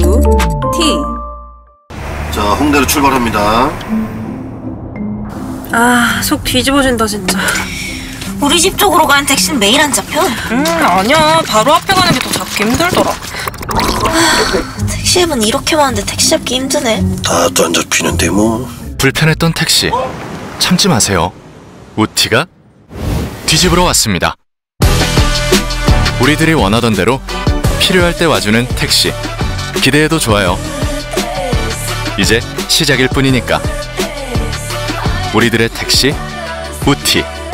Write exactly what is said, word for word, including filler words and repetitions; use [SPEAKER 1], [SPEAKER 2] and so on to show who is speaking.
[SPEAKER 1] 우티.
[SPEAKER 2] 자, 홍대로 출발합니다.
[SPEAKER 1] 아, 속 뒤집어진다 진짜.
[SPEAKER 3] 우리 집 쪽으로 가는 택시는 매일 안 잡혀?
[SPEAKER 1] 음, 아니야. 바로 앞에 가는 게 더 잡기 힘들더라.
[SPEAKER 3] 택시 앱은 이렇게 많은데 택시 잡기 힘드네.
[SPEAKER 2] 다도 안 잡히는데 뭐.
[SPEAKER 4] 불편했던 택시, 참지 마세요. 우티가 뒤집으러 왔습니다. 우리들이 원하던 대로 필요할 때 와주는 택시, 기대해도 좋아요. 이제 시작일 뿐이니까. 우리들의 택시, 우티.